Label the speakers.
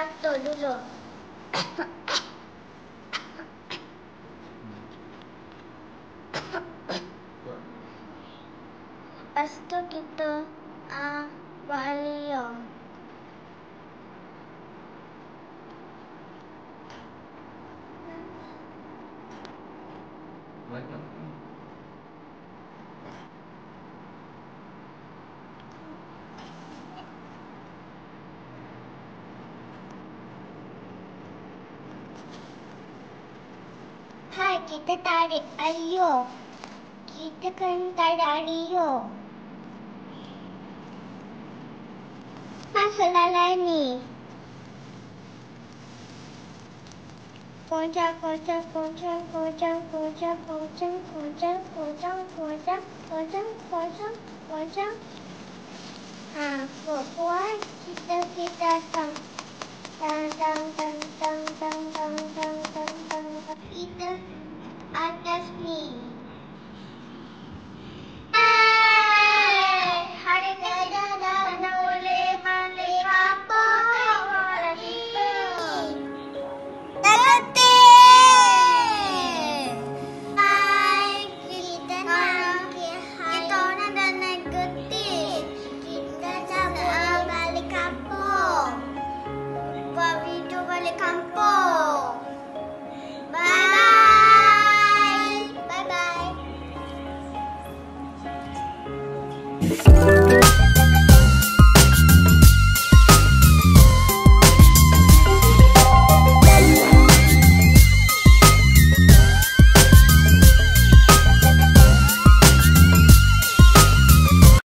Speaker 1: batuk dulu. Lepas tu kita bahagia.
Speaker 2: Banyak.
Speaker 1: Hai, kita tarik Alio. Kita kena tarik Alio. Masuklah lain ni. Kocak, kocak, kocak, kocak, kocak, kocak, kocak, kocak, kocak, kocak, kocak, kocak. Buat kita tang. Tang, tang, tang, tang, tang, tang, tang, tang, tang. Kita atas ni.